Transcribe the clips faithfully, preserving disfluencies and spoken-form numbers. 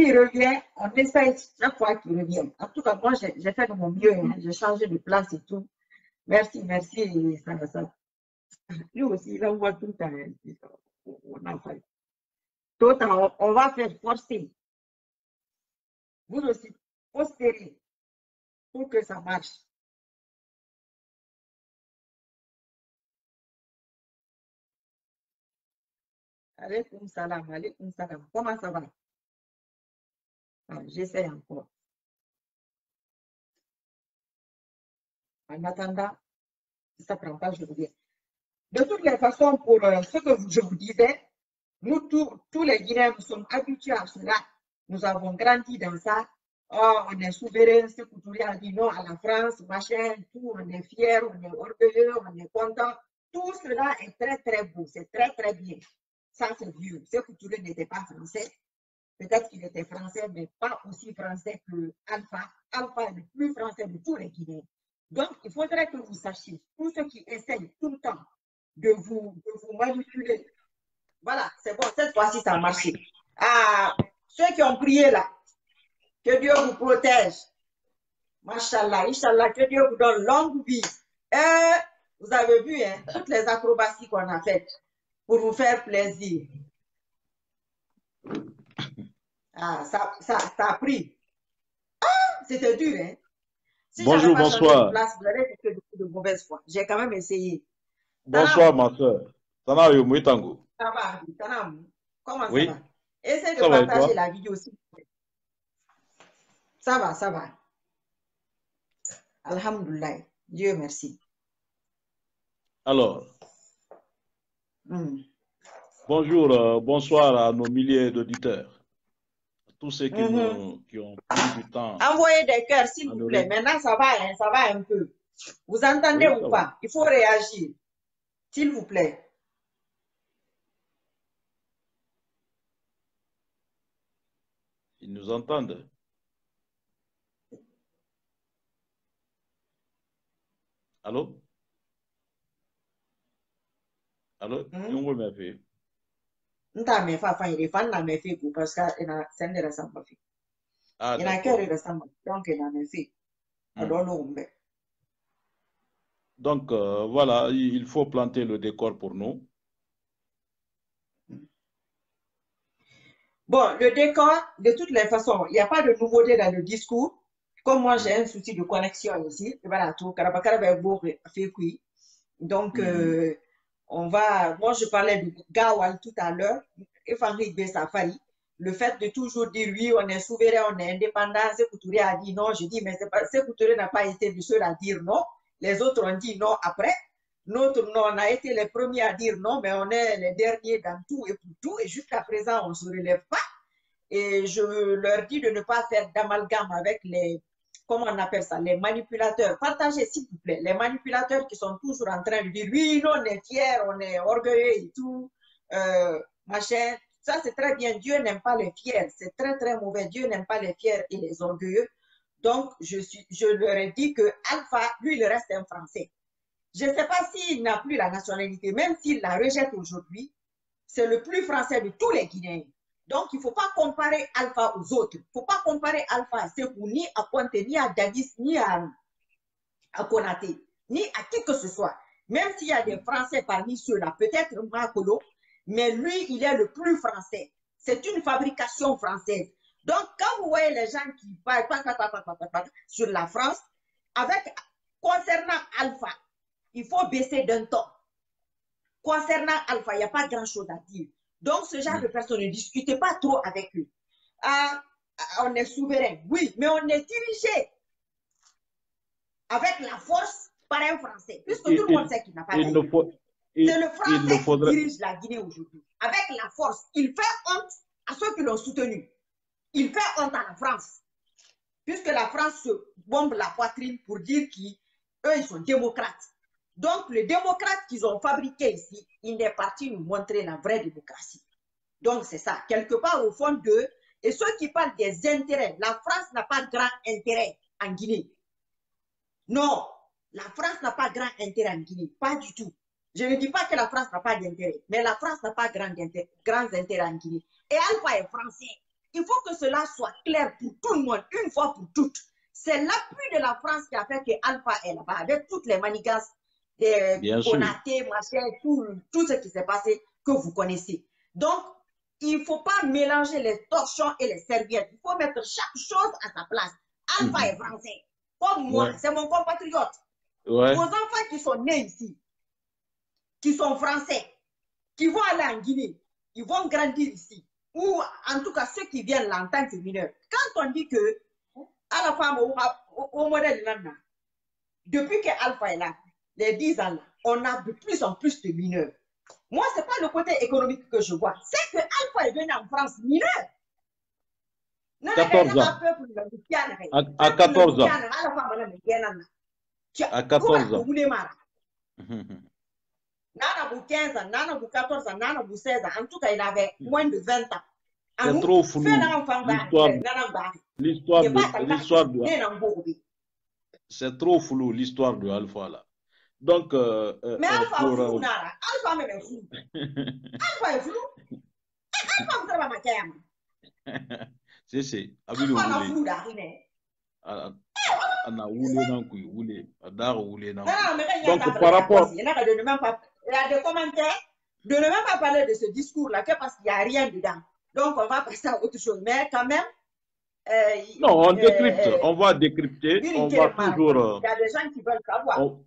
il revient, on essaye chaque fois qu'il revient. En tout cas, moi, j'ai fait de mon mieux. Hein. J'ai changé de place et tout. Merci, merci. Et ça, ça. Lui aussi, il envoie tout le temps. Hein. On a fait. Tout on, on va faire forcer. Vous aussi, postérez pour que ça marche. Alaykoum salam, alaykoum salam. Comment ça va? Ah, j'essaie encore. En attendant, si ça ne prend pas, je reviens. De toutes les façons, pour euh, ce que je vous disais, nous tous, tous les Guinéens, nous sommes habitués à cela. Nous avons grandi dans ça. Oh, on est souverain, ce que Touré a dit non à la France, machin, tout, on est fiers, on est orgueilleux, on est content. Tout cela est très, très beau, c'est très, très bien. Ça, c'est vieux. Ce que Touré n'était pas français. Peut-être qu'il était français, mais pas aussi français que Alpha. Alpha est le plus français de tous les Guinéens. Donc, il faudrait que vous sachiez, tous ceux qui essayent tout le temps de vous, de vous manipuler. Voilà, c'est bon, cette fois-ci, ça a marché. Ah, ceux qui ont prié là, que Dieu vous protège. Machallah, Inch'Allah, que Dieu vous donne longue vie. Et vous avez vu hein, toutes les acrobaties qu'on a faites pour vous faire plaisir. Ah, ça, ça, ça a pris. Ah, c'était dur, hein. Si Bonjour, pas bonsoir. De place, vous avez fait de mauvaise foi. J'ai quand même essayé. Bonsoir, ma soeur. Ça va, Tango? Ça va, comment oui. ça va? Essayez de ça partager la vidéo aussi. Ça va, ça va. Alhamdulillah. Dieu merci. Alors, mm. bonjour, euh, bonsoir à nos milliers d'auditeurs. Tous ceux qui, mm -hmm. nous, qui ont pris du temps. Envoyez des cœurs, s'il vous plaît. Maintenant, ça va, hein, ça va un peu. Vous entendez oui, ou pas? Va. Il faut réagir. S'il vous plaît. Ils nous entendent. Allô? Allô? Mm? On me fait. Nta me fa fa il fan na me fait parce que ina sende la samba fi. Ah, ina kere la samba donc ina me fait. Adolo umbe. Donc euh, voilà, il faut planter le décor pour nous. Bon, le décor, de toutes les façons, il n'y a pas de nouveauté dans le discours. Comme moi, j'ai un souci de connexion ici. Voilà, tout. Donc, euh, on va. Moi, je parlais de Gawal tout à l'heure. Le fait de toujours dire oui, on est souverain, on est indépendant. Sékou Touré a dit non. Je dis, mais Sékou Touré n'a pas été le seul à dire non. Les autres ont dit non après. Notre non, on a été les premiers à dire non, mais on est les derniers dans tout et pour tout. Et jusqu'à présent, on ne se relève pas. Et je leur dis de ne pas faire d'amalgame avec les, comment on appelle ça, les manipulateurs. Partagez, s'il vous plaît, les manipulateurs qui sont toujours en train de dire oui, non, on est fiers, on est orgueilleux et tout, euh, machin. Ça, c'est très bien. Dieu n'aime pas les fiers. C'est très, très mauvais. Dieu n'aime pas les fiers et les orgueilleux. Donc, je, suis, je leur ai dit que Alpha, lui, il reste un Français. Je ne sais pas s'il n'a plus la nationalité, même s'il la rejette aujourd'hui, c'est le plus français de tous les Guinéens. Donc, il ne faut pas comparer Alpha aux autres. Il ne faut pas comparer Alpha à Sékou, ni à Pointe, ni à Dadis, ni à, à Konaté, ni à qui que ce soit. Même s'il y a des Français parmi ceux-là, peut-être Makolo, mais lui, il est le plus français. C'est une fabrication française. Donc, quand vous voyez les gens qui parlent sur la France, avec, concernant Alpha, il faut baisser d'un ton. Concernant Alpha, il n'y a pas grand-chose à dire. Donc, ce genre de personnes, ne discutez pas trop avec eux. Ah, on est souverain, oui, mais on est dirigé avec la force par un Français, puisque il, tout le monde sait qu'il n'a pas gagné. C'est le Français faudrait... qui dirige la Guinée aujourd'hui. Avec la force, il fait honte à ceux qui l'ont soutenu. Il fait honte à la France, puisque la France se bombe la poitrine pour dire qu'eux, ils sont démocrates. Donc, les démocrates qu'ils ont fabriqués ici, il est parti nous montrer la vraie démocratie. Donc, c'est ça, quelque part au fond d'eux. Et ceux qui parlent des intérêts, la France n'a pas grand intérêt en Guinée. Non, la France n'a pas grand intérêt en Guinée, pas du tout. Je ne dis pas que la France n'a pas d'intérêt, mais la France n'a pas grand intérêt, grands intérêts en Guinée. Et Alpha est français. il faut que cela soit clair pour tout le monde, une fois pour toutes. C'est l'appui de la France qui a fait que Alpha est là-bas, avec toutes les manigances, des Konaté, machin, tout, tout ce qui s'est passé, que vous connaissez. Donc, il ne faut pas mélanger les torchons et les serviettes. Il faut mettre chaque chose à sa place. Alpha mm-hmm. est français. Comme moi, ouais. c'est mon compatriote. Ouais. Vos enfants qui sont nés ici, qui sont français, qui vont aller en Guinée, ils vont grandir ici. Ou en tout cas, ceux qui viennent là en tant que mineurs. Quand on dit que à la femme, au, au, au modèle là, depuis que Alpha est là, les dix ans là, on a de plus en plus de mineurs. Moi, ce n'est pas le côté économique que je vois. C'est que Alpha est venu en France mineur. quatorze ans. À, à quatorze ans. À quatorze ans. Nana pour quinze ans, Nana pour quatorze ans, Nana pour seize ans. En tout cas, il avait moins de vingt ans. C'est trop flou. L'histoire de l'histoire de c'est trop flou l'histoire de Alpha là. Donc euh, mais euh, Alpha pour, flou, euh... Alpha même est flou. Alpha est flou. Alpha vous travaillez ma cam. C'est c'est. Alpha est flou d'arriver. Ana oulé nan kui oulé, adar oulé nan. Donc par rapport, il y a de même pas, il y a des commentaires, de ne même pas parler de ce discours là, parce qu'il n'y a rien dedans. Donc on va passer à autre chose, mais quand même. Euh, non, on décrypte, euh, on va décrypter, on va toujours. Il y a des gens qui veulent savoir. On,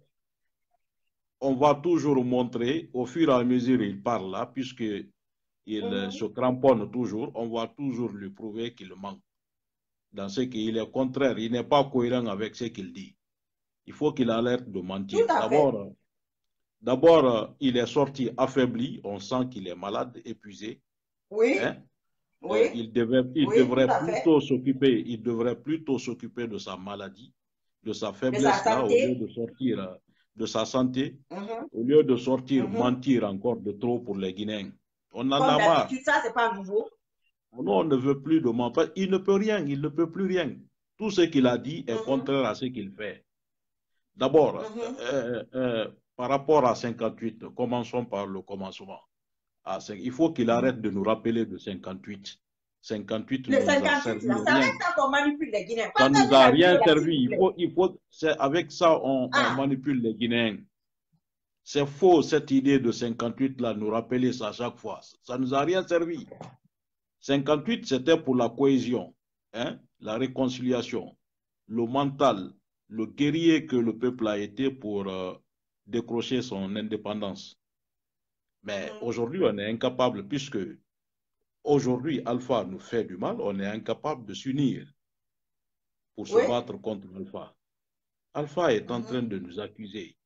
on va toujours montrer, au fur et à mesure il parle là, puisque il mm-hmm. se cramponne toujours, on va toujours lui prouver qu'il manque. Dans ce qu'il est contraire, il n'est pas cohérent avec ce qu'il dit. Il faut qu'il arrête de mentir. D'abord, d'abord, il est sorti affaibli, on sent qu'il est malade, épuisé. Oui. Hein? Oui. Euh, il devait, il oui, devrait plutôt s'occuper, il devrait plutôt s'occuper de sa maladie, de sa faiblesse là, au lieu de sortir de sa santé, mm-hmm. au lieu de sortir mm-hmm. mentir encore de trop pour les Guinéens. On en Comme a marre. Ça, c'est pas nouveau. Non, on ne veut plus de mentir. Il ne peut rien, il ne peut plus rien. Tout ce qu'il a dit est mm-hmm. contraire à ce qu'il fait. D'abord, mm-hmm. euh, euh, par rapport à cinquante-huit, commençons par le commencement. Ah, il faut qu'il arrête de nous rappeler de cinquante-huit. cinquante-huit le cinquante-huit, là, ça reste qu'on manipule les Guinéens. Ça ne nous a rien servi. Il faut, il faut, avec ça, on, ah. on manipule les Guinéens. C'est faux, cette idée de cinquante-huit, là, nous rappeler ça à chaque fois. Ça ne nous a rien servi. cinquante-huit, c'était pour la cohésion, hein, la réconciliation, le mental, le guerrier que le peuple a été pour euh, décrocher son indépendance. Mais mmh. aujourd'hui, on est incapable, puisque aujourd'hui, Alpha nous fait du mal, on est incapable de s'unir pour oui. se battre contre Alpha. Alpha est mmh. en train de nous accuser.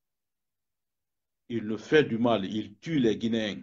Il nous fait du mal, il tue les Guinéens.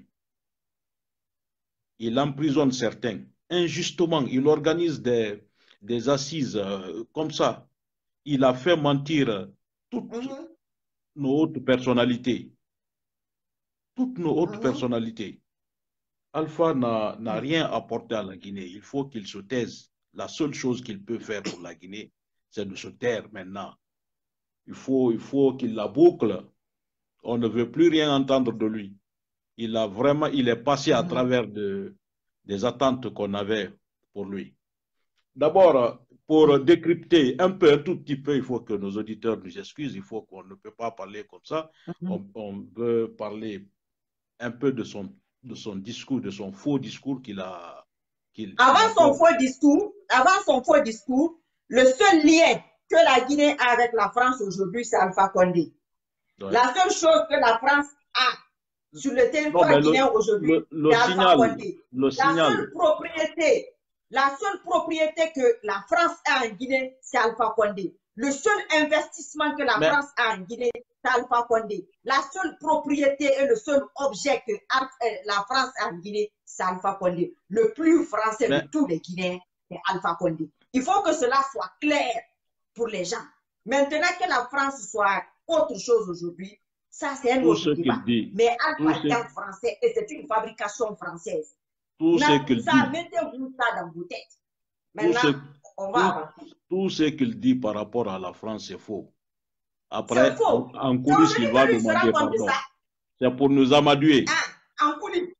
Il emprisonne certains. Injustement, il organise des, des assises euh, comme ça. Il a fait mentir toutes mmh. nos hautes personnalités. Toutes nos hautes mmh. personnalités. Alpha n'a mmh. rien apporté à la Guinée. Il faut qu'il se taise. La seule chose qu'il peut faire pour la Guinée, c'est de se taire maintenant. Il faut, il faut qu'il la boucle. On ne veut plus rien entendre de lui. Il a vraiment, il est passé à mmh. travers de, des attentes qu'on avait pour lui. D'abord, pour décrypter un peu, un tout petit peu, il faut que nos auditeurs nous excusent. Il faut qu'on ne peut pas parler comme ça. Mmh. On, on veut parler un peu de son, de son discours, de son faux discours qu'il a. Qu'il, avant qu'il a son faux discours, avant son faux discours, le seul lien que la Guinée a avec la France aujourd'hui, c'est Alpha Condé. Ouais. La seule chose que la France a sur le territoire guinéen aujourd'hui, c'est Alpha Condé. Le la signal. seule propriété, la seule propriété que la France a en Guinée, c'est Alpha Condé. Le seul investissement que la Mais... France a en Guinée, c'est Alpha Condé. La seule propriété et le seul objet que la France a en Guinée, c'est Alpha Condé. Le plus français Mais... de tous les Guinéens, c'est Alpha Condé. Il faut que cela soit clair pour les gens. Maintenant que la France soit autre chose aujourd'hui, ça c'est un autre débat. Mais Alpha est un français et c'est une fabrication française. Tout ce qu'il dit. Ça, mettez-vous ça dans vos têtes. Maintenant, tout ce, on va avancer. Tout, tout ce qu'il dit par rapport à la France, c'est faux. Après, faux. En, en coulisses, il va demander pardon. C'est pour nous amadouer. Ah, en coulisses.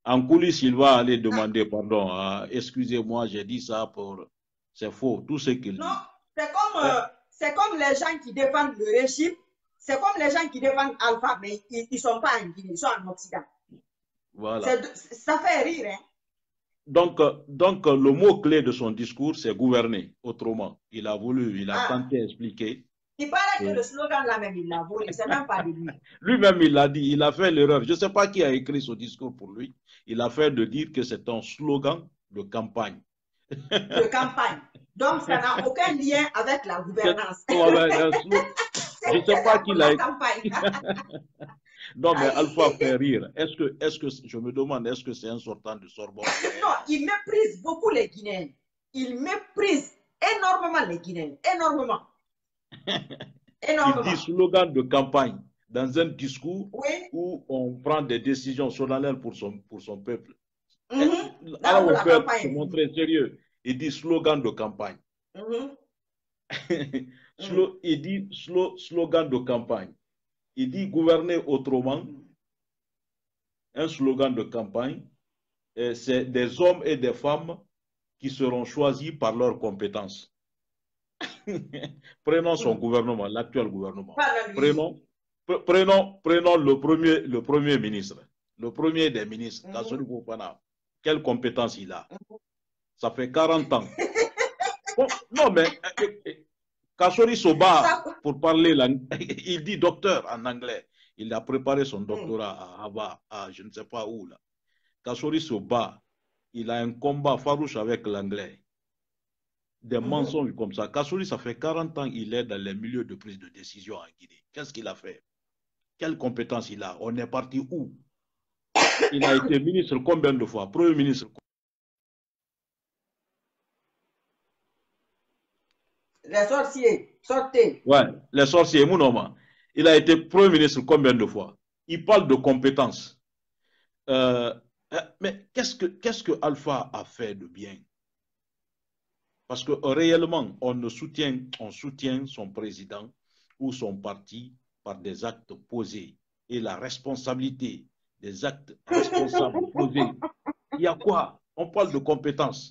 En coulisses, il va aller demander pardon. Ah, excusez-moi, j'ai dit ça pour... C'est faux, tout ce qu'il dit. Non, c'est comme, euh, c'est comme les gens qui défendent le régime. C'est comme les gens qui défendent Alpha, mais ils ne sont pas en Guinée, ils sont en Occident. Voilà. Ça fait rire, hein. Donc, donc, le mot-clé de son discours, c'est gouverner. Autrement, il a voulu, il a Ah. tenté d'expliquer. Il paraît que le slogan là-même, il l'a volé. C'est même pas de lui. Lui-même, il l'a dit, il a fait l'erreur. Je ne sais pas qui a écrit ce discours pour lui. Il a fait de dire que c'est un slogan de campagne. De campagne. Donc, ça n'a aucun lien avec la gouvernance. Je ne sais pas qui l'a écrit. Non, mais Alpha fait rire. Est-ce que, est-ce que, je me demande, est-ce que c'est un sortant de Sorbonne? Non, il méprise beaucoup les Guinéens. Il méprise énormément les Guinéens. Énormément. énormément. Il dit slogan de campagne dans un discours oui. où on prend des décisions solennelles pour son, pour son peuple. Mm-hmm. Alors, on peut se montrer sérieux. Il dit slogan de campagne. Mm-hmm. Slo il dit slo slogan de campagne. Il dit gouverner autrement. Un slogan de campagne. C'est des hommes et des femmes qui seront choisis par leurs compétences. Prenons son mm. gouvernement, l'actuel gouvernement. Prenons, pre prenons, prenons le premier, le premier ministre. Le premier des ministres. Mm-hmm. Quelles compétences il a? Ça fait quarante ans. Bon, non, mais Kassori Soba, pour parler, il dit docteur en anglais. Il a préparé son doctorat à Hava, à je ne sais pas où. Là. Kassori Soba, il a un combat farouche avec l'anglais. Des mmh. mensonges comme ça. Kassori, ça fait quarante ans qu'il est dans les milieux de prise de décision en Guinée. Qu'est-ce qu'il a fait? Quelles compétences il a? On est parti où? Il a été ministre combien de fois? Premier ministre. Les sorciers, sortez. Ouais, les sorciers, Mounoma. Il a été Premier ministre combien de fois? Il parle de compétences. Euh, mais qu'est-ce que, qu'est-ce que Alpha a fait de bien? Parce que réellement, on ne soutient, on soutient son président ou son parti par des actes posés. Et la responsabilité des actes responsables posés, il y a quoi? On parle de compétences.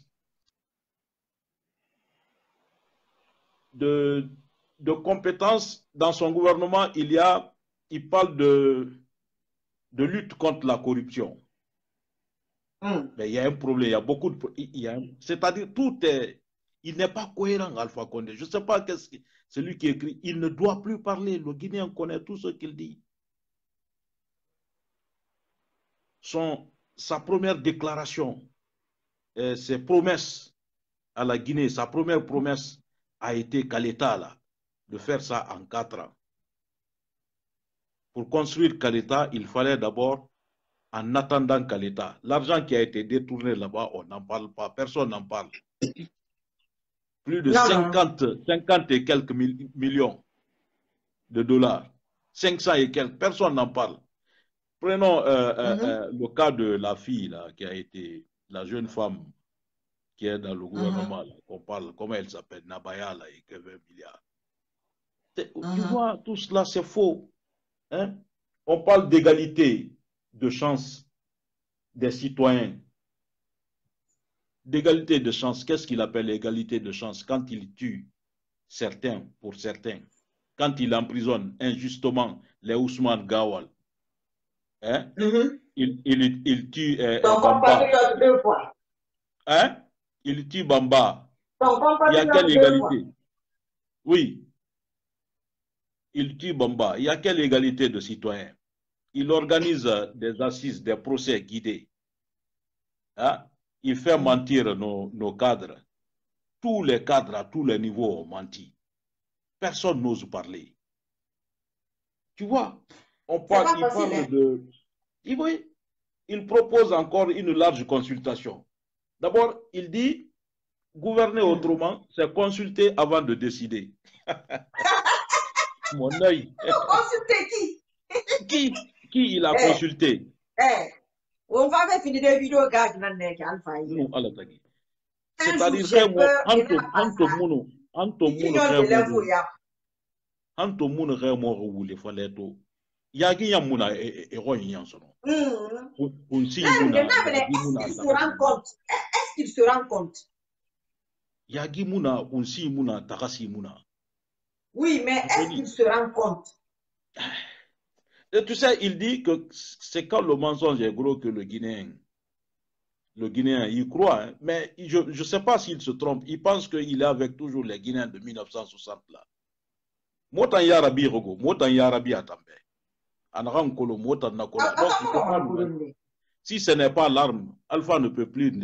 De, de compétences dans son gouvernement, il y a, il parle de, de lutte contre la corruption. Mm. Mais il y a un problème, il y a beaucoup de... C'est-à-dire, tout est... Il n'est pas cohérent, Alpha Condé. Je ne sais pas qu'est-ce que c'est lui qui écrit. Il ne doit plus parler. Le Guinéen connaît tout ce qu'il dit. Son, sa première déclaration, euh, ses promesses à la Guinée, sa première promesse a été qu'à l'État, là, de faire ça en quatre ans. Pour construire Caleta, il fallait d'abord, en attendant Caleta, l'argent qui a été détourné là-bas, on n'en parle pas, personne n'en parle. Plus de cinquante, cinquante et quelques millions de dollars. cinq cents et quelques, personne n'en parle. Prenons euh, mm-hmm. euh, le cas de la fille là, qui a été, la jeune femme qui est dans le gouvernement, mm-hmm. qu'on parle, comment elle s'appelle, Nabaya, là, et que vingt milliards. Mm-hmm. Tu vois, tout cela, c'est faux. Hein? On parle d'égalité de chance des citoyens. D'égalité de chance, qu'est-ce qu'il appelle l'égalité de chance? Quand il tue certains pour certains, quand il emprisonne injustement les Ousmane Gawal, hein? Mm-hmm. il, il, il tue euh, Bamba. Deux fois. Hein? Il tue Bamba. Il y a quelle égalité? Oui. Il tue Bamba. Il y a quelle égalité de citoyens? Il organise des assises, des procès guidés. Hein? Il fait mentir nos, nos cadres. Tous les cadres à tous les niveaux ont menti. Personne n'ose parler. Tu vois, on parle, il parle hein? de... Oui, il propose encore une large consultation. D'abord, il dit, gouverner mmh. autrement, c'est consulter avant de décider. Mon œil. Consulter qui? Qui, qui il a hey. consulté? Hey. On va faire finir des vidéos gars qui n'en est qu'Alpha. C'est-à-dire que Anto Anto Muno Anto Muno Anto Muno Anto Muno Yagi Yamuna et Royan sono. Est-ce qu'il se rend compte? Est-ce qu'il se rend compte? Yagi Muna, Unsi Muna, Takasi Muna. Oui, mais est-ce qu'il se rend compte? Et tu sais, il dit que c'est quand le mensonge est gros que le Guinéen, le Guinéen, il croit, hein, mais je ne sais pas s'il se trompe. Il pense qu'il est avec toujours les Guinéens de mille neuf cent soixante là. Motan Yarabi Rogo, Motan Yarabi Atambe. Anaran Kolo, Motan Nakolo. Donc, il faut pas nous... Si ce n'est pas l'arme, Alpha ne peut plus.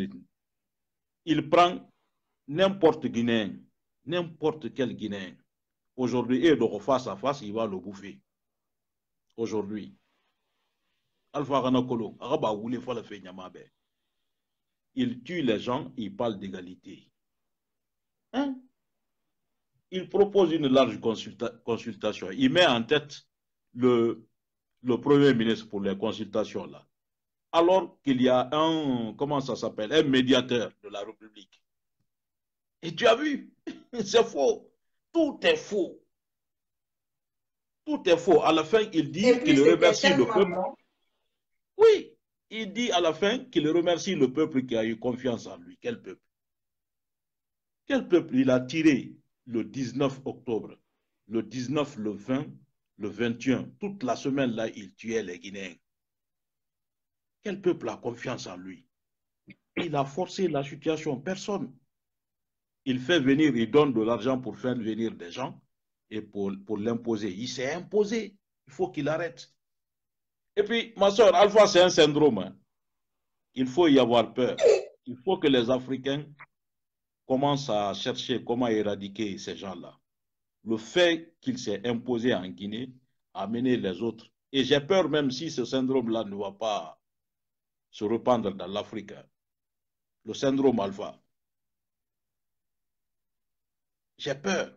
Il prend n'importe Guinéen, n'importe quel Guinéen. Aujourd'hui, et de face à face, il va le bouffer. Aujourd'hui. Alpha Ranakolo, Araba Woule Falafe Nyamabe. Il tue les gens, il parle d'égalité. Hein? Il propose une large consulta consultation. Il met en tête le, le Premier ministre pour les consultations là. Alors qu'il y a un, comment ça s'appelle, un médiateur de la République. Et tu as vu, c'est faux. Tout est faux. Tout est faux. À la fin, il dit qu'il remercie le peuple. Oui, il dit à la fin qu'il remercie le peuple qui a eu confiance en lui. Quel peuple? Quel peuple il a tiré le dix-neuf octobre, le dix-neuf, le vingt, le vingt et un, toute la semaine là, il tuait les Guinéens. Quel peuple a confiance en lui? Il a forcé la situation, personne. Il fait venir, il donne de l'argent pour faire venir des gens et pour, pour l'imposer. Il s'est imposé. Il faut qu'il arrête. Et puis, ma soeur, Alpha, c'est un syndrome. Hein. Il faut y avoir peur. Il faut que les Africains commencent à chercher comment éradiquer ces gens-là. Le fait qu'il s'est imposé en Guinée a amené les autres. Et j'ai peur même si ce syndrome-là ne va pas se répandre dans l'Afrique. Le syndrome Alpha. J'ai peur.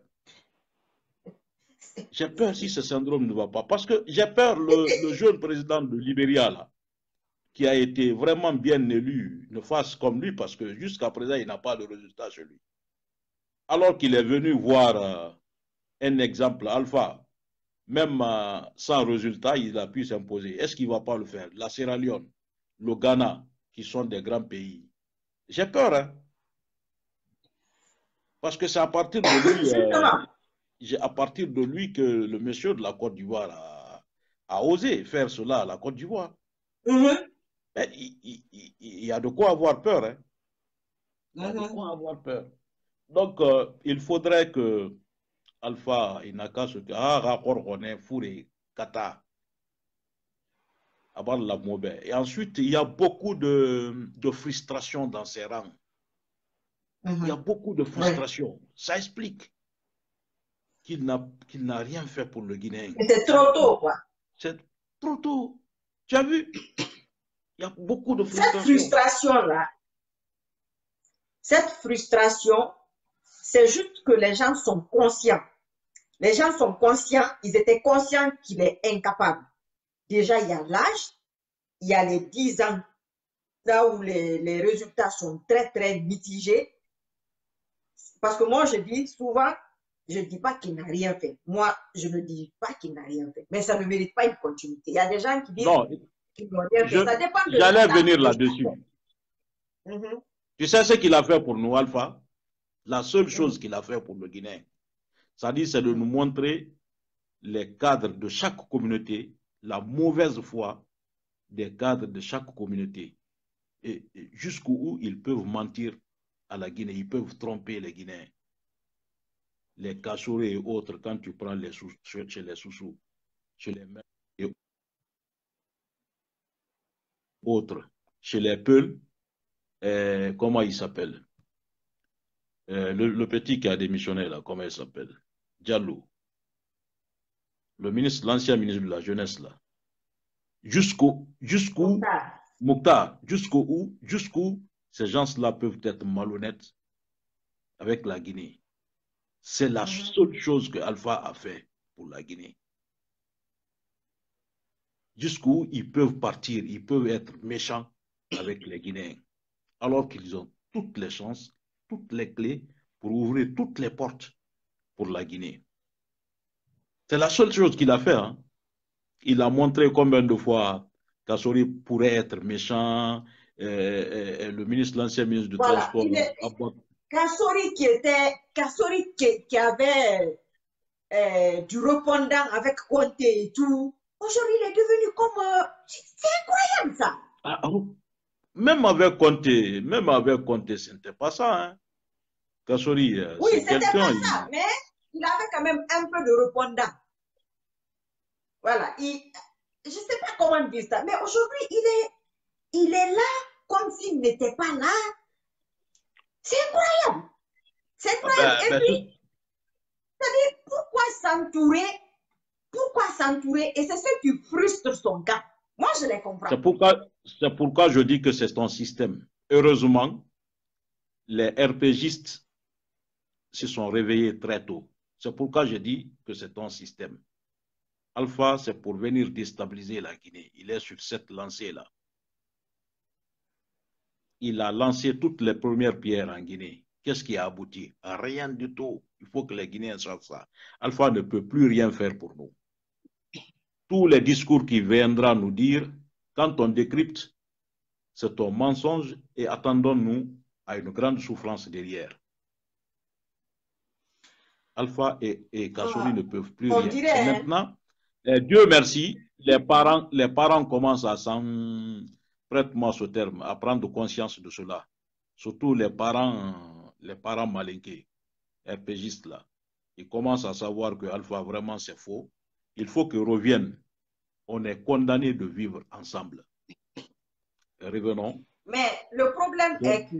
J'ai peur si ce syndrome ne va pas. Parce que j'ai peur le, le jeune président de Libéria, là, qui a été vraiment bien élu, ne fasse comme lui, parce que jusqu'à présent, il n'a pas de résultat chez lui. Alors qu'il est venu voir euh, un exemple Alpha, même euh, sans résultat, il a pu s'imposer. Est-ce qu'il ne va pas le faire? La Sierra Leone, le Ghana, qui sont des grands pays. J'ai peur, hein? Parce que c'est à partir de lui, euh, à partir de lui que le monsieur de la Côte d'Ivoire a, a osé faire cela à la Côte d'Ivoire. Mm-hmm. il, il, il, il y a de quoi avoir peur, hein? Il y a de quoi avoir peur. Donc, euh, il faudrait que Alpha Inaka se dise Kata. Et ensuite, il y a beaucoup de, de frustration dans ses rangs. Mm-hmm. Il y a beaucoup de frustration. Ouais. Ça explique qu'il n'a qu'il n'a rien fait pour le Guinéen. C'est trop tôt, quoi. C'est trop tôt. Tu as vu? Il y a beaucoup de frustration. Cette frustration-là, cette frustration, c'est juste que les gens sont conscients. Les gens sont conscients, ils étaient conscients qu'il est incapable. Déjà, il y a l'âge, il y a les dix ans, là où les, les résultats sont très, très mitigés. Parce que moi, je dis souvent, je ne dis pas qu'il n'a rien fait. Moi, je ne dis pas qu'il n'a rien fait. Mais ça ne mérite pas une continuité. Il y a des gens qui disent qu'il n'a rien fait. Ça dépend de J'allais venir là-dessus. Mm-hmm. Tu sais ce qu'il a fait pour nous, Alpha? La seule chose mm-hmm. qu'il a fait pour le Guinéen, c'est-à-dire, c'est de nous montrer les cadres de chaque communauté, la mauvaise foi des cadres de chaque communauté, et, et jusqu'où ils peuvent mentir à la Guinée, ils peuvent tromper les Guinéens. Les Kachourés et autres, quand tu prends les sous, chez les Soussous, chez les Mères et autres, chez les Peuls, euh, comment il s'appelle? euh, le, le petit qui a démissionné là, comment il s'appelle? Diallo. Le ministre, l'ancien ministre de la jeunesse là. Jusqu'où, jusqu'où, Mouktar, jusqu'où, jusqu'où ces gens-là peuvent être malhonnêtes avec la Guinée. C'est la seule chose que Alpha a fait pour la Guinée. Jusqu'où ils peuvent partir, ils peuvent être méchants avec les Guinéens, alors qu'ils ont toutes les chances, toutes les clés pour ouvrir toutes les portes pour la Guinée. C'est la seule chose qu'il a fait. Hein. Il a montré combien de fois Kassori pourrait être méchant, euh, euh, le ministre, l'ancien ministre du Voilà. Transport. Il est, Kassori qui était, Kassori qui, qui avait euh, du répondant avec Conte et tout. Aujourd'hui, il est devenu comme... Euh, c'est incroyable ça. Ah, même avec Conte, même avec Conte, ce n'était pas ça. Hein. Kassori, oui, c'est c'était quelqu'un... pas ça, il... mais il avait quand même un peu de répondant. Voilà. Il, je ne sais pas comment dire ça, mais aujourd'hui, il est, il est là comme s'il n'était pas là. C'est incroyable. C'est incroyable. Ben, et ben, puis, c'est-à-dire, pourquoi s'entourer Pourquoi s'entourer? Et c'est ce qui frustre son gars. Moi, je les comprends. C'est pourquoi, c'est pourquoi je dis que c'est un système. Heureusement, les RPGistes se sont réveillés très tôt. C'est pourquoi je dis que c'est un système. Alpha, c'est pour venir déstabiliser la Guinée. Il est sur cette lancée-là. Il a lancé toutes les premières pierres en Guinée. Qu'est-ce qui a abouti? Rien du tout. Il faut que les Guinéens sachent ça. Alpha ne peut plus rien faire pour nous. Tous les discours qu'il viendra nous dire, quand on décrypte, c'est un mensonge et attendons-nous à une grande souffrance derrière. Alpha et, et Kassori ah, ne peuvent plus rien. Dirait, hein? Maintenant, eh, Dieu merci, les parents, les parents commencent à s'en, prête-moi ce terme, à prendre conscience de cela. Surtout les parents, les parents malinqués, RPGistes là. Ils commencent à savoir que Alpha vraiment c'est faux. Il faut qu'ils reviennent. On est condamnés de vivre ensemble. Revenons. Mais le problème Donc, est que,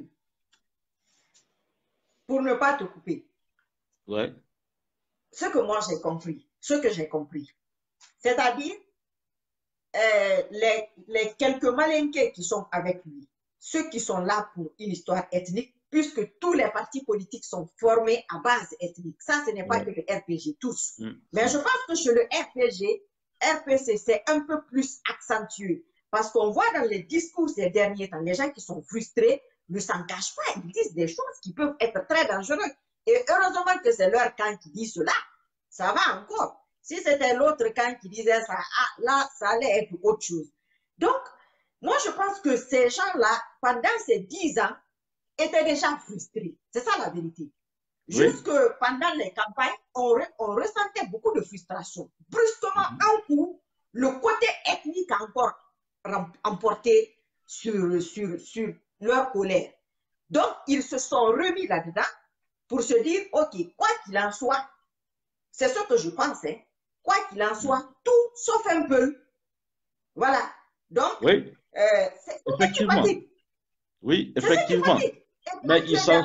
pour ne pas te couper, ouais. ce que moi j'ai compris, ce que j'ai compris, c'est-à-dire euh, les, les quelques malinqués qui sont avec lui, ceux qui sont là pour une histoire ethnique, puisque tous les partis politiques sont formés à base ethnique. Ça, ce n'est pas ouais. que le R P G, tous. Mmh. Mais je pense que chez le R P G, R P C, c'est un peu plus accentué. Parce qu'on voit dans les discours ces derniers temps, les gens qui sont frustrés ne s'en cachent pas. Ils disent des choses qui peuvent être très dangereuses. Et heureusement que c'est leur camp qui dit cela. Ça va encore. Si c'était l'autre camp qui disait ça, ah, là, ça allait être autre chose. Donc, moi, je pense que ces gens-là, pendant ces dix ans, étaient déjà frustrés. C'est ça la vérité. Oui. Jusque pendant les campagnes, on, re, on ressentait beaucoup de frustration. Brusquement, mm-hmm. un coup, le côté ethnique a encore emporté sur, sur, sur leur colère. Donc, ils se sont remis là-dedans pour se dire, OK, quoi qu'il en soit, c'est ce que je pense, hein, quoi qu'il en soit, mm-hmm. tout sauf un peu. Voilà. Donc, oui. euh, c'est effectivement. Oui, effectivement. Mais ils, sont...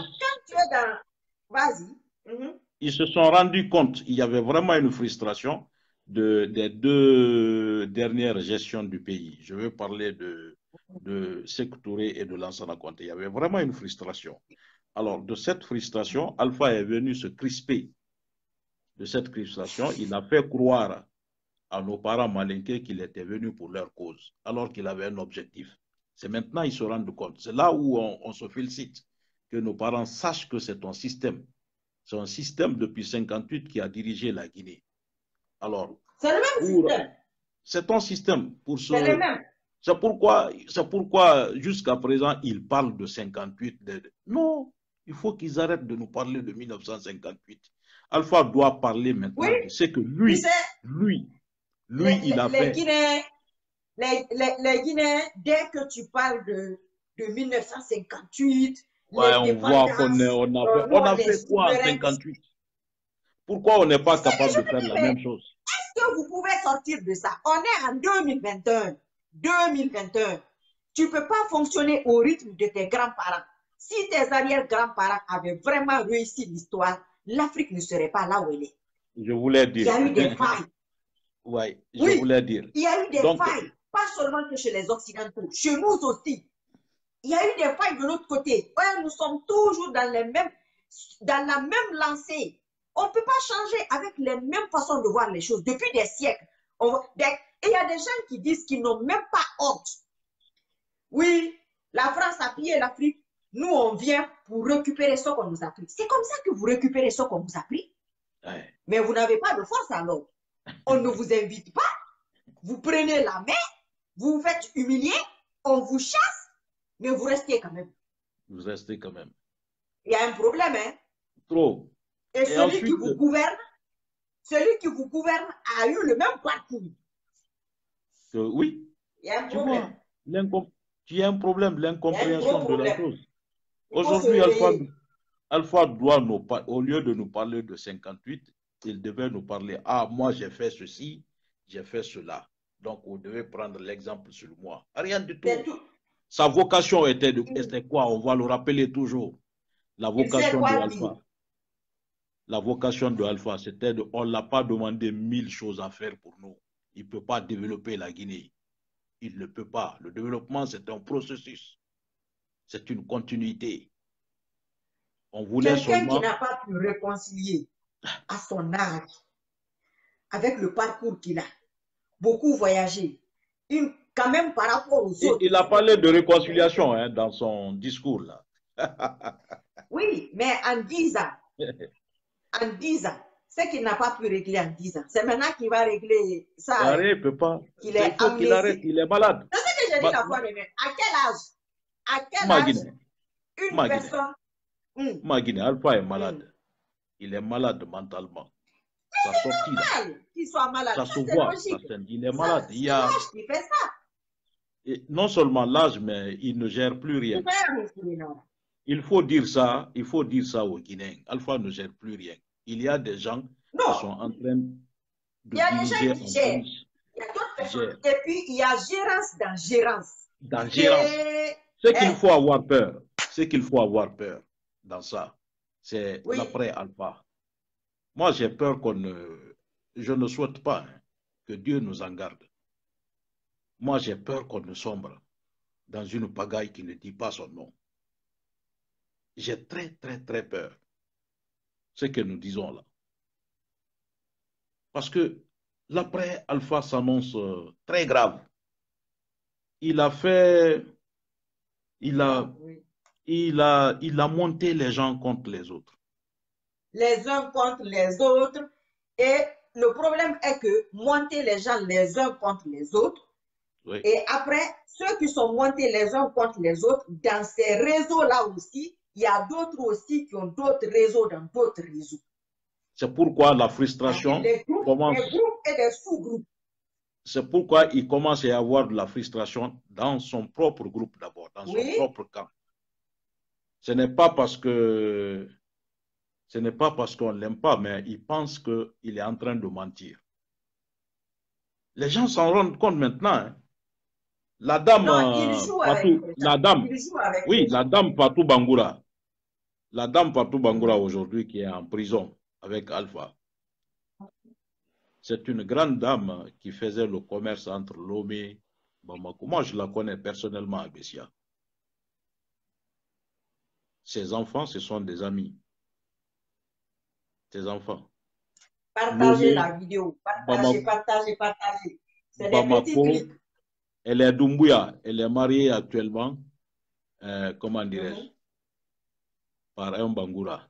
mm-hmm. ils se sont rendus compte, il y avait vraiment une frustration de, des deux dernières gestions du pays. Je veux parler de, de Sékou Touré et de Lansana Conté. Il y avait vraiment une frustration. Alors, de cette frustration, Alpha est venu se crisper. De cette crispation, il a fait croire à nos parents malinqués qu'il était venu pour leur cause, alors qu'il avait un objectif. C'est maintenant qu'ils se rendent compte. C'est là où on, on se félicite, que nos parents sachent que c'est un système. C'est un système depuis cinquante-huit qui a dirigé la Guinée. Alors, c'est le même pour, système. C'est un système. Pour ce, c'est le même. C'est pourquoi, c'est pourquoi jusqu'à présent, ils parlent de cinquante-huit. De... Non, il faut qu'ils arrêtent de nous parler de mille neuf cent cinquante-huit. Alpha doit parler maintenant oui. de ce que lui, sais, lui, lui, les, il a les fait. Guinéens, les, les, les Guinéens, dès que tu parles de, de mille neuf cent cinquante-huit, ouais, on voit qu'on on a fait, on a fait quoi en cinquante-huit? Pourquoi on n'est pas capable de faire la même chose? Est-ce que vous pouvez sortir de ça? On est en deux mille vingt et un. deux mille vingt et un. Tu ne peux pas fonctionner au rythme de tes grands-parents. Si tes arrière-grands-parents avaient vraiment réussi l'histoire, l'Afrique ne serait pas là où elle est. Je voulais dire. Il y a eu des failles. Ouais, je oui, voulais dire. Il y a eu des Donc, failles, pas seulement que chez les Occidentaux, chez nous aussi. Il y a eu des failles de l'autre côté. Ouais, nous sommes toujours dans, les mêmes, dans la même lancée. On ne peut pas changer avec les mêmes façons de voir les choses depuis des siècles. On, des, et il y a des gens qui disent qu'ils n'ont même pas honte. Oui, la France a pillé l'Afrique. Nous, on vient pour récupérer ce qu'on nous a pris. C'est comme ça que vous récupérez ce qu'on vous a pris. Ouais. Mais vous n'avez pas de force alors. On ne vous invite pas. vous prenez la main, vous vous faites humilier, on vous chasse, mais vous restez quand même. Vous restez quand même. Il y a un problème, hein? Trop. Et, Et celui ensuite, qui vous gouverne, celui qui vous gouverne a eu le même parcours. Que, oui. Il y a un Tu problème. vois, il y a un problème, l'incompréhension de la chose. Aujourd'hui, Alpha, Alpha doit nous, au lieu de nous parler de cinquante-huit, il devait nous parler, ah, moi j'ai fait ceci, j'ai fait cela. Donc, vous devez prendre l'exemple sur moi. Rien du tout. tout. Sa vocation était, de, était quoi? On va le rappeler toujours. La vocation de Alpha. La vocation de Alpha, c'était de, on ne l'a pas demandé mille choses à faire pour nous. Il ne peut pas développer la Guinée. Il ne peut pas. Le développement, c'est un processus. C'est une continuité. On voulait Quelqu'un seulement... qui n'a pas pu réconcilier à son âge, avec le parcours qu'il a, beaucoup voyagé, une, quand même par rapport aux autres. Il a parlé de réconciliation hein, dans son discours là. Oui, mais en dix ans, en dix ans, ce qu'il n'a pas pu régler en dix ans, c'est maintenant qu'il va régler ça. Arrête, il ne peut pas. Il est il faut qu'il arrête, il est malade. C'est ce que j'ai dit la fois dernière. À quel âge? À quel Maguine. âge une Maguine. personne... Mm. Maguine, Alpha est malade. Mm. Il est malade mentalement. Ça sortit là. Qu'il soit malade. Ça se voit. Ça, il est malade. Ça, il y a... qui fait ça. Et non seulement l'âge, mais il ne gère plus rien. Il faut dire ça, il faut dire ça aux Guinéens. Alpha ne gère plus rien. Il y a des gens non. qui sont en train de il y a diriger des gens qui gèrent. Il y a d'autres personnes. Et puis, il y a gérance dans gérance. Dans gérance. Et... Ce qu'il faut avoir peur, ce qu'il faut avoir peur dans ça, c'est oui. l'après Alpha. Moi, j'ai peur qu'on ne... Je ne souhaite pas hein, que Dieu nous en garde. Moi, j'ai peur qu'on ne sombre dans une pagaille qui ne dit pas son nom. J'ai très, très, très peur. Ce que nous disons là. Parce que l'après Alpha s'annonce très grave. Il a fait... Il a, oui. il, a, il a monté les gens contre les autres. Les uns contre les autres. Et le problème est que monter les gens les uns contre les autres. Oui. Et après, ceux qui sont montés les uns contre les autres, dans ces réseaux-là aussi, il y a d'autres aussi qui ont d'autres réseaux dans d'autres réseaux. C'est pourquoi la frustration les groupes, commence... Les groupes et des sous-groupes. C'est pourquoi il commence à y avoir de la frustration dans son propre groupe d'abord, dans son oui. propre camp. Ce n'est pas parce que ce n'est pas parce qu'on ne l'aime pas, mais il pense qu'il est en train de mentir. Les gens s'en rendent compte maintenant. Hein. La dame, non, il joue Fatou, avec la dame, il joue avec oui, la dame Fatou Bangoura, la dame Fatou Bangoura aujourd'hui qui est en prison avec Alpha. C'est une grande dame qui faisait le commerce entre Lomé et Bamako. Moi, je la connais personnellement à Bessia. Ses enfants, ce sont des amis. Ses enfants. Partagez Lomé, la vidéo. Partagez, Bamako, partagez, partagez. C'est des petits clips. Elle est Doumbouya. Elle est mariée actuellement, euh, comment dirais-je, mm-hmm. par un Bangoura.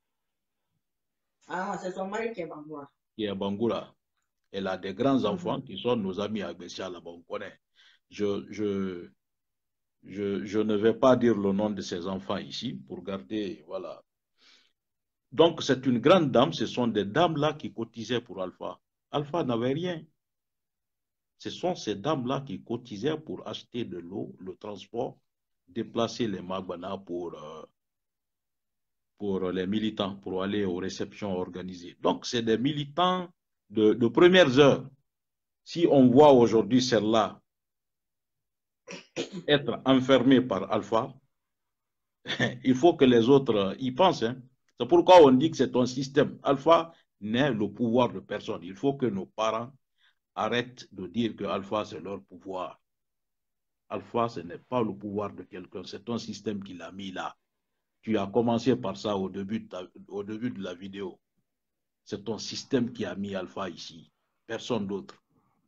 Ah, c'est son mari qui est Bangoura. Qui est Bangoura. Elle a des grands enfants mm-hmm. qui sont nos amis à Bessia, là-bas, on connaît. Je, je, je, je ne vais pas dire le nom de ses enfants ici pour garder, voilà. Donc, c'est une grande dame, ce sont des dames-là qui cotisaient pour Alpha. Alpha n'avait rien. Ce sont ces dames-là qui cotisaient pour acheter de l'eau, le transport, déplacer les Magbana pour, euh, pour les militants, pour aller aux réceptions organisées. Donc, c'est des militants de, de premières heures. Si on voit aujourd'hui celle-là être enfermée par Alpha, il faut que les autres y pensent. Hein. C'est pourquoi on dit que c'est un système. Alpha n'est le pouvoir de personne. Il faut que nos parents arrêtent de dire que Alpha, c'est leur pouvoir. Alpha, ce n'est pas le pouvoir de quelqu'un. C'est un système qu'il a mis là. Tu as commencé par ça au début de, ta, au début de la vidéo. C'est ton système qui a mis Alpha ici. Personne d'autre.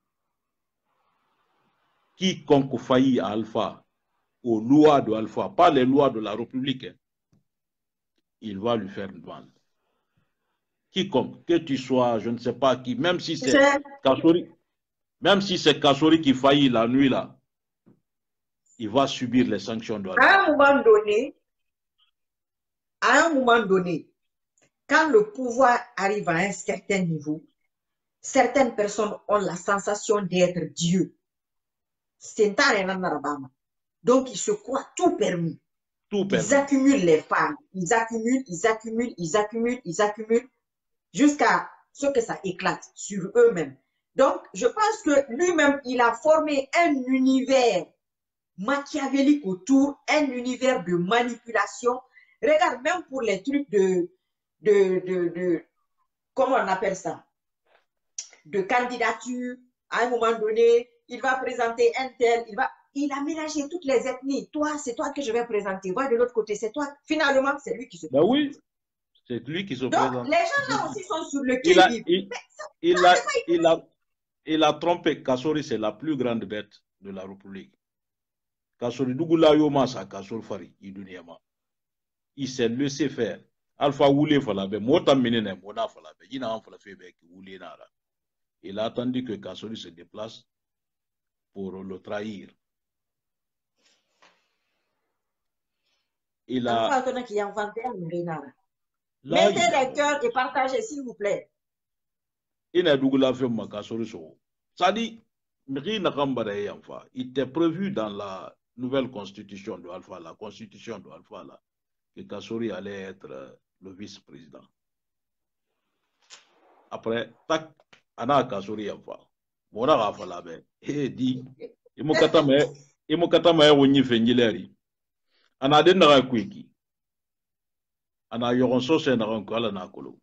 Quiconque faillit à Alpha, aux lois de Alpha, pas les lois de la République, hein, il va lui faire une mal. Quiconque, que tu sois, je ne sais pas qui, même si c'est Kachori, Même si c'est Kassori qui faillit la nuit là, il va subir les sanctions de Alpha. À un moment donné, à un moment donné, quand le pouvoir arrive à un certain niveau, certaines personnes ont la sensation d'être Dieu. C'est un Donc, ils se croient tout permis. Tout permis. Ils accumulent les femmes. Ils accumulent, ils accumulent, ils accumulent, ils accumulent, jusqu'à ce que ça éclate sur eux-mêmes. Donc, je pense que lui-même, il a formé un univers machiavélique autour, un univers de manipulation. Regarde, même pour les trucs de, de, de, de comment on appelle ça, de candidature, à un moment donné, il va présenter un tel, il va, il a mélangé toutes les ethnies. Toi, c'est toi que je vais présenter. Va de l'autre côté, c'est toi. Finalement, c'est lui qui se ben présente. Oui, c'est lui qui se Donc, présente. les gens là aussi sont sur le il a, qui-vive. il, il, a, il, a, il a trompé. Kassori, c'est la plus grande bête de la République. Kassori, Dougoula Yoma, sa Kassori Fari, il s'est laissé faire. Alpha Woulé Falabe, Mota Menene, Mona Falabe, il a fait Woulé Nara. Il a attendu que Kassori se déplace pour le trahir. Il a. Alpha qui a inventé un Nara. Mettez les cœurs et partagez, s'il vous plaît. Il a Dougoula fait ma Kassori Soho. Ça dit, il était prévu dans la nouvelle constitution de Alpha, la constitution de Alpha, là, que Kassori allait être le vice-président. Après, tac, Ana Kassori Alpha. Mon Alpha là, il dit, il m'a katame, il m'a katame woni fengileri. Ana den na kwiki. Ana yoron so se na ko ala na kolo.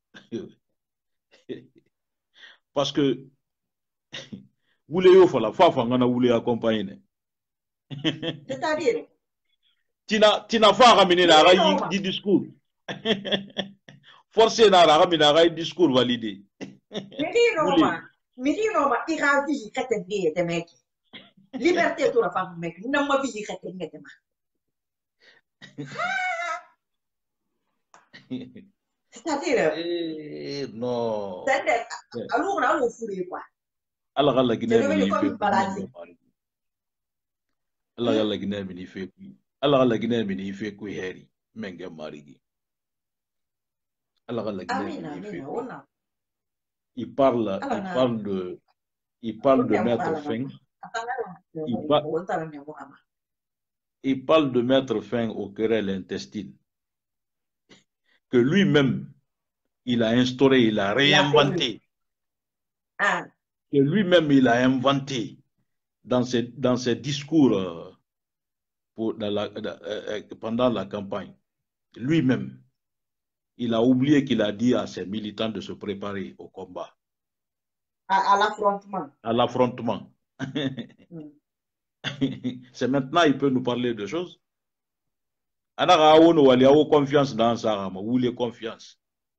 Parce que vous voulez faire la fois fangana vous voulez accompagner. C'est-à-dire Tina tina fa raminer la di discours. Forcé na raminer la discours validé. Miri Roma, Miri Roma, il a vu qu'il était des mecs. Liberté pour la femme mec, non ma vie qu'il était des mecs. C'est-à-dire non. C'est-à-dire alors on a le fourré quoi. Allah Allah C'est devenu comme une maladie. Allah Allah Guinée mini fait Allah Allah Guinée mini fait quoi Harry menga marigi. Allah Allah Guinée mini fait. Il parle, il parle de, il parle de mettre fin. Il, par, il parle de mettre fin aux querelles intestines que lui-même il a instauré, il a réinventé. Ah. Que lui-même il a inventé dans ses, dans ses discours euh, pour, dans la, euh, pendant la campagne. Lui-même, il a oublié qu'il a dit à ses militants de se préparer au combat. À, à l'affrontement. À l'affrontement. Mm. C'est maintenant il peut nous parler de choses. On a confiance dans ça, ou les confiance.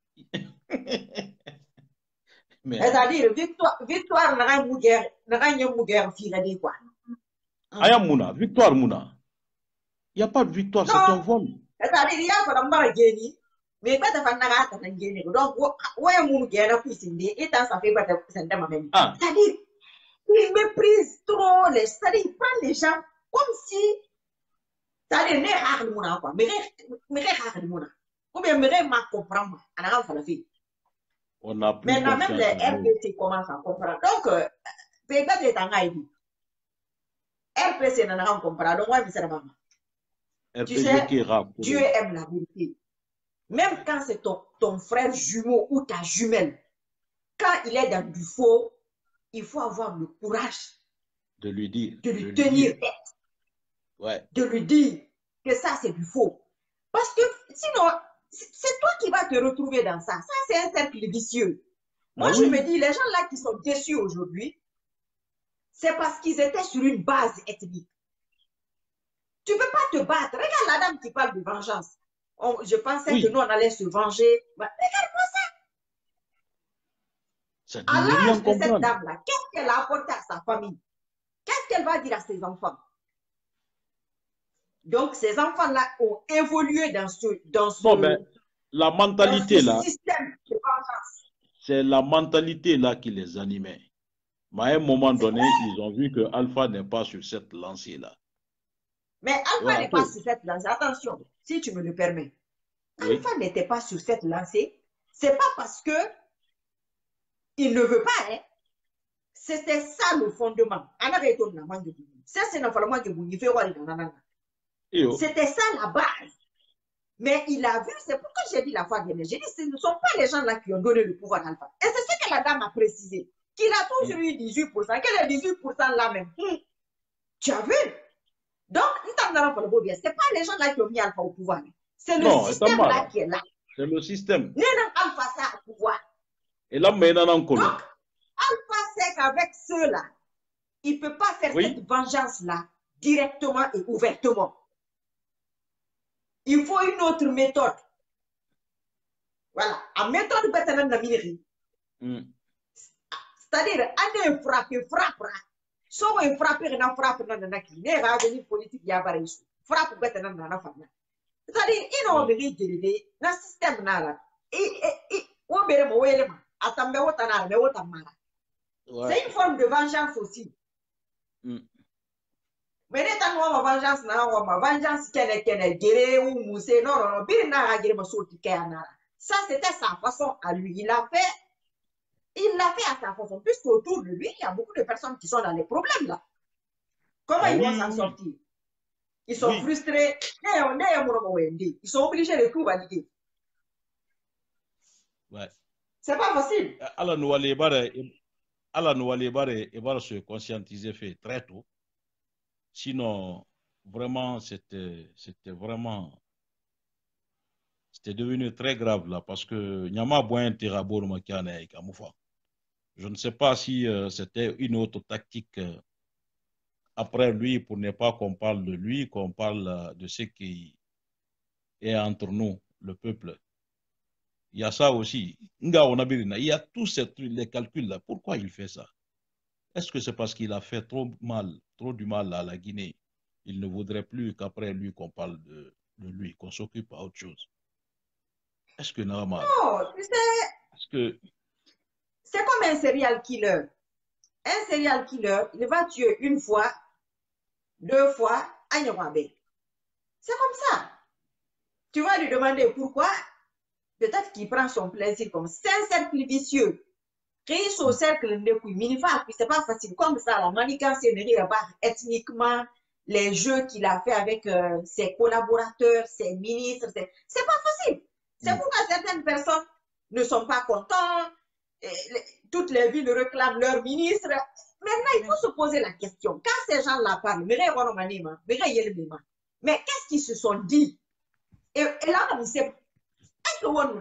C'est-à-dire, victoire, victoire n'a rien guerre, n'a rien guerre, fille de quoi. Aya Mouna, victoire Mouna. Il n'y a pas de victoire, c'est un vol. C'est-à-dire, il y a pas de mal gagné. Mais pas de fan n'a pas gagné. Donc, ouais, mon guerre, puis c'est des états, ça fait pas de s'entendre ma même. C'est-à-dire, il méprise trop les, c'est-à-dire, il prend les gens comme si, c'est-à-dire, n'est rare le Mouna, quoi. Mais rare le Mouna. Ou bien, mais ma comprendre, on a rien fait la vie. On a plus maintenant, même les R P C commencent à comprendre. Donc, euh, peut-être est en Haïti. R P C n'en a pas compris. Donc, ouais, mais c'est la maman. Tu sais, Dieu aime la vérité. Même quand c'est ton, ton frère jumeau ou ta jumelle, quand il est dans du faux, il faut avoir le courage de lui dire, de lui tenir tête. Ouais. De lui dire que ça, c'est du faux. Parce que sinon, c'est toi qui vas te retrouver dans ça. Ça, c'est un cercle vicieux. Moi, ah je oui. me dis, les gens là qui sont déçus aujourd'hui, c'est parce qu'ils étaient sur une base ethnique. Tu ne peux pas te battre. Regarde la dame qui parle de vengeance. On, je pensais oui. que nous, on allait se venger. Bah, regarde-moi ça. ça à l'âge de cette dame-là, qu'est-ce qu'elle a apporté à sa famille? Qu'est-ce qu'elle va dire à ses enfants? Donc, ces enfants-là ont évolué dans ce, dans ce, bon, ben, la mentalité dans ce là, système de vengeance. C'est la mentalité là qui les animait. Mais à un moment donné, ils ont vu que Alpha n'est pas sur cette lancée-là. Mais Alpha n'est pas sur cette lancée. Attention, si tu me le permets. Oui. Alpha n'était pas sur cette lancée. C'est pas parce que il ne veut pas, hein. C'était ça le fondement. C'était ça la base. Mais il a vu, c'est pourquoi j'ai dit la fois dernière, j'ai dit, ce ne sont pas les gens là qui ont donné le pouvoir d'Alpha. Et c'est ce que la dame a précisé, qu'il a toujours eu dix-huit pour cent, qu'elle a dix-huit pour cent là même. Hum. Tu as vu? Donc, ce n'est pas les gens là qui ont mis Alpha au pouvoir. C'est le non, système là qui est là. C'est le système. Alpha ça au pouvoir. Et là, maintenant, Donc, Alpha sait qu'avec ceux-là, il ne peut pas faire oui. cette vengeance-là directement et ouvertement. Il faut une autre méthode. Voilà. La méthode de la minerie. Mm. C'est-à-dire, on est frappé, frappe. Si on est frappé, on frappe, on a qui. On est revenu politique, il y a pas de frappe, on a une femme. C'est-à-dire, il a envie de dire, dans le système, là, on a besoin de l'élément. Attendez, on a besoin de l'élément. C'est une forme de vengeance aussi. Mm. Mais les temps où ma vengeance na où ma vengeance kene kene guéré ou moussé non non non bien na guéré ma sorti kaya. Ça c'était sa façon à lui. Il l'a fait, il l'a fait à sa façon. Puisque autour de lui il y a beaucoup de personnes qui sont dans les problèmes là. Comment ah, ils oui, vont s'en oui. sortir? Ils sont oui. frustrés. Ils sont obligés de tout valider. Ouais. C'est pas facile. Alors nous allons bare, alors nous allons bare et bare se conscientiser fait très tôt. Sinon, vraiment, c'était vraiment, c'était devenu très grave là, parce que Nyama Boyen Terabo Makiane et Kamoufa. Je ne sais pas si euh, c'était une autre tactique euh, après lui, pour ne pas qu'on parle de lui, qu'on parle euh, de ce qui est entre nous, le peuple. Il y a ça aussi. Il y a tous ces trucs, les calculs là. Pourquoi il fait ça? Est-ce que c'est parce qu'il a fait trop mal, trop du mal à la Guinée? Il ne voudrait plus qu'après lui qu'on parle de, de lui, qu'on s'occupe à autre chose. Est-ce que normal? Non, c'est que... comme un serial killer. Un serial killer, il va tuer une fois, deux fois, c'est comme ça. Tu vas lui demander pourquoi. Peut-être qu'il prend son plaisir comme c'est un cercle vicieux. Créer son cercle de minifa, c'est pas facile. Comme ça, la manigance, c'est ethniquement. Les jeux qu'il a fait avec euh, ses collaborateurs, ses ministres, c'est pas facile. C'est pourquoi certaines personnes ne sont pas contentes, et les, toutes les villes réclament leurs ministres. Maintenant, il faut se poser la question. Quand ces gens-là parlent, mais qu'est-ce qu'ils se sont dit? Et, et là, on sait, est-ce que on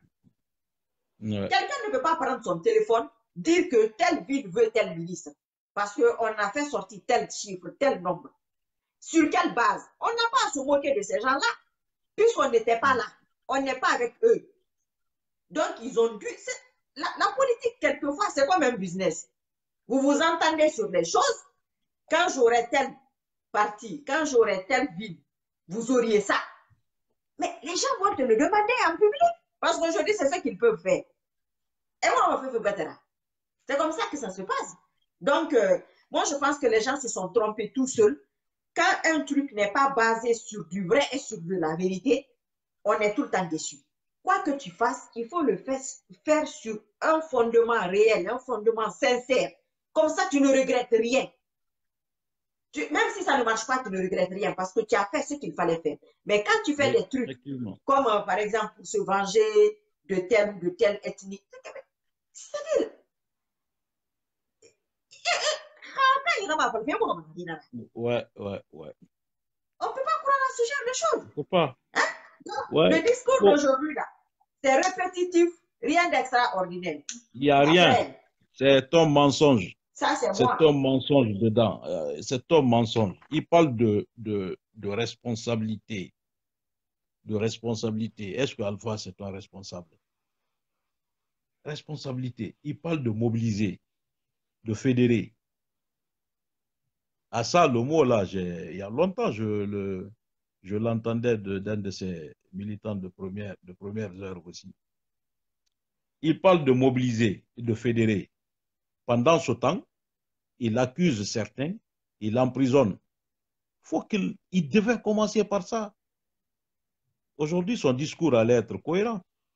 ouais. Quelqu'un ne peut pas prendre son téléphone, dire que telle ville veut tel ministre, parce qu'on a fait sortir tel chiffre, tel nombre. Sur quelle base? On n'a pas à se moquer de ces gens-là, puisqu'on n'était pas là. On n'est pas avec eux. Donc, ils ont dû... La, la politique, quelquefois, c'est comme un business. Vous vous entendez sur les choses. Quand j'aurai tel parti, quand j'aurai telle ville, vous auriez ça. Mais les gens vont te le demander en public. Parce qu'aujourd'hui, c'est ce qu'ils peuvent faire. Et moi, on fait faire. C'est comme ça que ça se passe. Donc, euh, moi, je pense que les gens se sont trompés tout seuls. Quand un truc n'est pas basé sur du vrai et sur de la vérité, on est tout le temps déçu. Quoi que tu fasses, il faut le faire sur un fondement réel, un fondement sincère. Comme ça, tu ne regrettes rien. Tu, même si ça ne marche pas, tu ne regrettes rien parce que tu as fait ce qu'il fallait faire. Mais quand tu fais oui, des trucs comme, euh, par exemple, pour se venger de telle ou de telle ethnie, c'est-à-dire... Ouais, ouais, ouais. On ne peut pas croire à ce genre de choses. On ne peut pas. Hein? Ouais. Le discours bon. d'aujourd'hui, là, c'est répétitif, rien d'extraordinaire. Il n'y a rien. C'est un mensonge. Ça, c'est C'est un mensonge dedans. Euh, c'est un mensonge. Il parle de, de, de responsabilité. De responsabilité. Est-ce que Alpha, c'est un responsable? Responsabilité. Il parle de mobiliser, de fédérer. À ça, le mot là, il y a longtemps, je le, je l'entendais d'un de, de ces militants de première, de premières heures aussi. Il parle de mobiliser, de fédérer. Pendant ce temps, il accuse certains, il emprisonne. Faut qu'il il devait commencer par ça. Aujourd'hui, son discours allait être cohérent.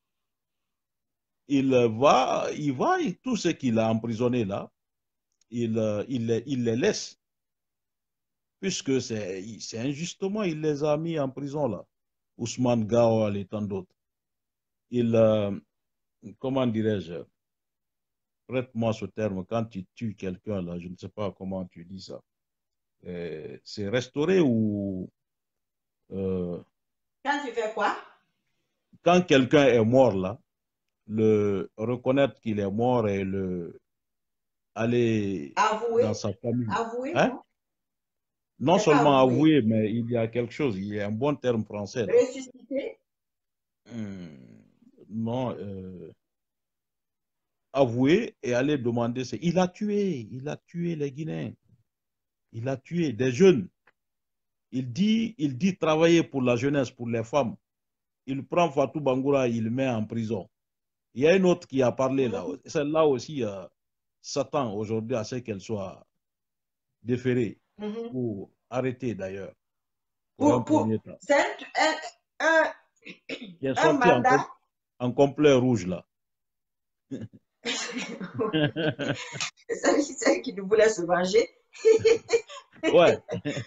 Il va, il va, et tout ce qu'il a emprisonné là, il, il, les, il les laisse. Puisque c'est injustement, il les a mis en prison là. Ousmane Gawal et tant d'autres. Il, euh, comment dirais-je, prête-moi ce terme, quand tu tues quelqu'un là, je ne sais pas comment tu dis ça. Euh, c'est restaurer ou... Euh, quand tu fais quoi? Quand quelqu'un est mort là, le reconnaître qu'il est mort et le aller Avouer. dans sa famille. Avouer, hein? non? Non seulement avouer. avouer, mais il y a quelque chose, il y a un bon terme français. Là. Ressusciter. Hum, non, euh, avouer et aller demander, c'est il a tué, il a tué les Guinéens, il a tué des jeunes. Il dit, il dit travailler pour la jeunesse, pour les femmes. Il prend Fatou Bangoura, il le met en prison. Il y a une autre qui a parlé là. Celle-là aussi euh, s'attend aujourd'hui à ce qu'elle soit déférée Mm-hmm. ou arrêtée d'ailleurs. Pour, pour un premier temps. C'est un, un, Qui est un sorti mandat. En, en complet rouge là. C'est celle qui nous voulait se venger. Ouais.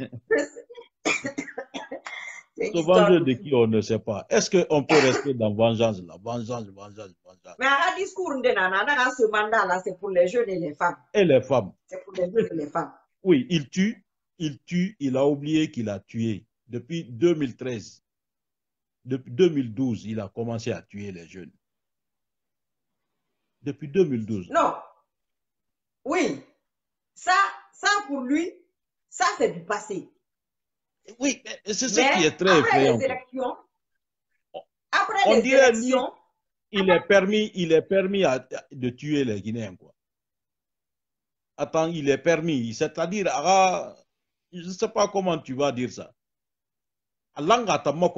Se venger de qui on ne sait pas. Est-ce qu'on peut rester dans vengeance là? Vengeance, vengeance, vengeance. Mais un discours de Nana, ce mandat-là, c'est pour les jeunes et les femmes. Et les femmes. C'est pour les jeunes et les femmes. Oui, il tue, il tue, il a oublié qu'il a tué. Depuis deux mille treize, depuis deux mille douze, il a commencé à tuer les jeunes. Depuis deux mille douze. Non. Oui. Ça, ça pour lui, ça c'est du passé. Oui, c'est ce qui est très après effrayant. Les élections, après on les dirait élections, lui, il est permis, il est permis à, de tuer les Guinéens, quoi. Attends, il est permis, c'est-à-dire, ah, je ne sais pas comment tu vas dire ça. Mais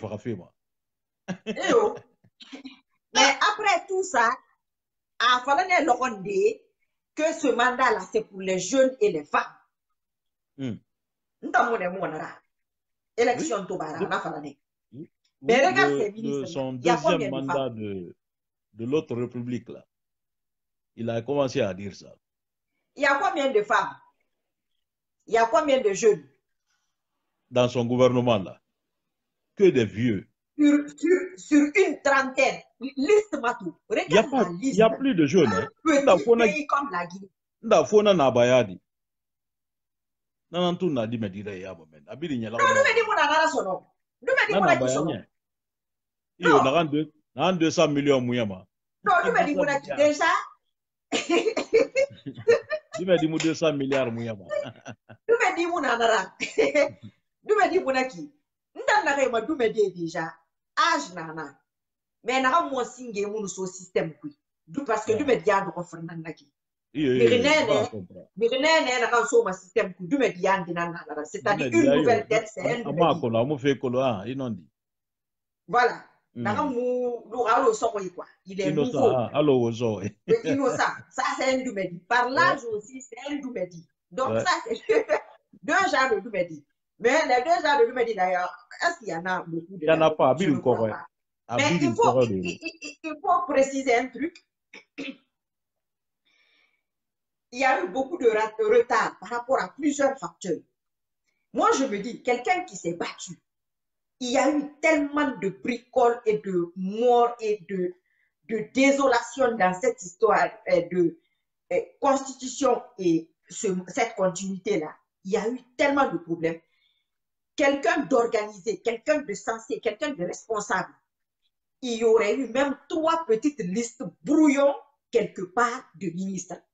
après tout ça, il fallait leur dire que ce mandat-là, c'est pour les jeunes et les femmes. Hmm. Élection Tobara, on a fallu. Oui, Mais regarde le, ces ministres. Le, son deuxième mandat de, de l'autre république, là, il a commencé à dire ça. Il y a combien de femmes? Il y a combien de jeunes? Dans son gouvernement, là. Que des vieux. Sur, sur, sur une trentaine. Liste Matou. Regarde il la liste. Il n'y a plus de jeunes. Un hein. petit pays comme la Guinée. Ndafona na bayadi. Non, tout n'a dit me dire ya bo men. Abiri nyala. Non, nous me dit mon anara sono. Nous me dit mon aki sono. Yo na deux, na deux cents millions mouyama. Non, nous me dit mon aki déjà. Tu me dis mon deux cents milliards mouyama. Nous me dit mon anara. Nous me dit mon aki. Ndana kay du me dit déjà. Âge nana. Mais na mo singe mon so système kui. Du parce que du me dit ando ko fernanda naki. C'est-à-dire une nouvelle tête, c'est un nouvel. Voilà. Il est nouveau. Innocent. Ça, c'est un doumedi. Par l'âge aussi, c'est un doumedi. Donc, ça, c'est deux genres de doumedi. Mais les deux genres de doumedi, d'ailleurs, est-ce qu'il y en a beaucoup de. Il n'y en a pas. Je ne crois pas. Mais il faut, il, il, il faut préciser un truc. Il y a eu beaucoup de retard par rapport à plusieurs facteurs. Moi, je me dis, quelqu'un qui s'est battu, il y a eu tellement de bricoles et de morts et de, de désolation dans cette histoire de euh, constitution et ce, cette continuité-là. Il y a eu tellement de problèmes. Quelqu'un d'organisé, quelqu'un de sensé, quelqu'un de responsable, il y aurait eu même trois petites listes brouillons quelque part de ministres.